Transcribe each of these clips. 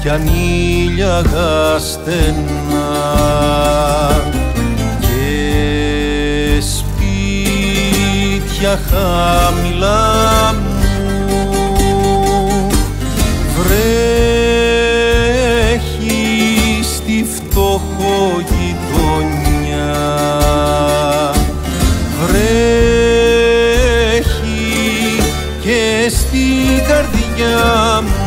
κι ανήλια στενά και σπίτια χαμηλά μου βρέχει στη φτωχογειτονιά, βρέχει και στην καρδιά μου.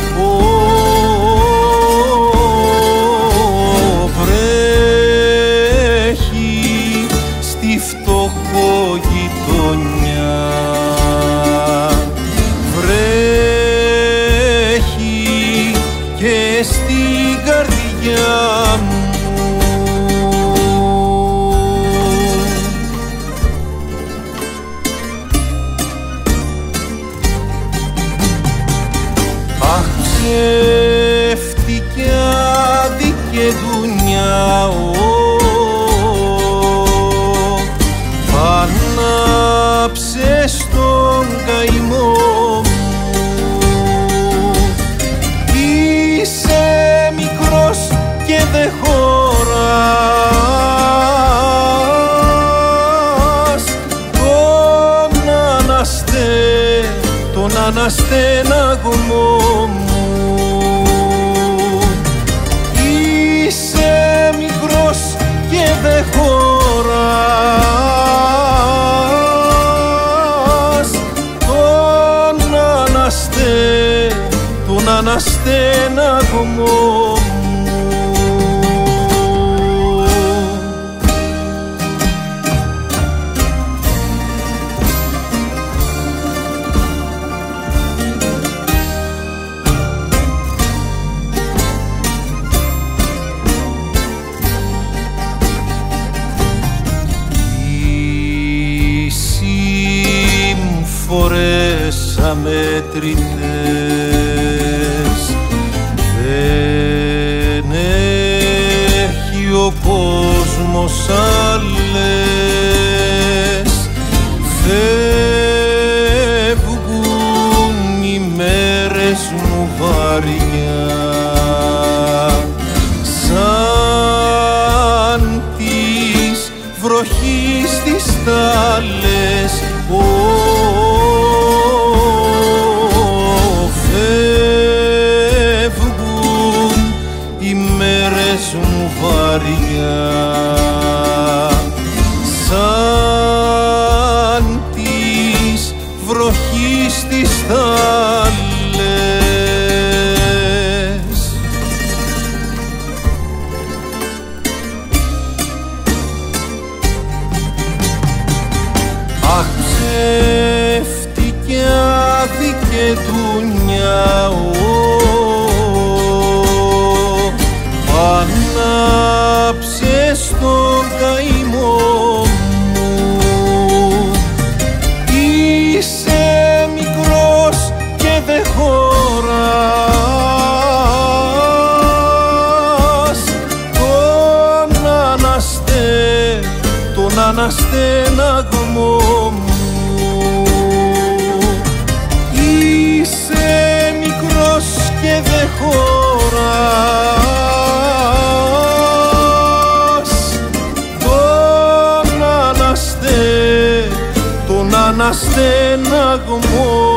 Βρέχει στη φτωχογειτονιά, βρέχει και στην καρδιά μου. Αχ, ψεύτικη άδικη δουνιά, πανάψε στον καημό μου. Είσαι μικρός και δε χωράς τον αναστέναγμό μου. Είσαι μικρός και δε χωράς τον αναστέναγμό μου. Φορές αμέτρητες δεν έχει ο κόσμος άλλες, φεύγουν οι μέρες μου βαριά σαν της βροχής τις τάλες. Φεύγουν οι μέρες μου βαριά σαν της βροχής τις τάλες. Αχ, ψεύτικη άδικη δουνιά, ανάψε στον καημό μου. Είσαι μικρός και δε χωράς τον αναστέναγμό μου. Είσαι μικρός και δε χωράς τον αναστέναγμό.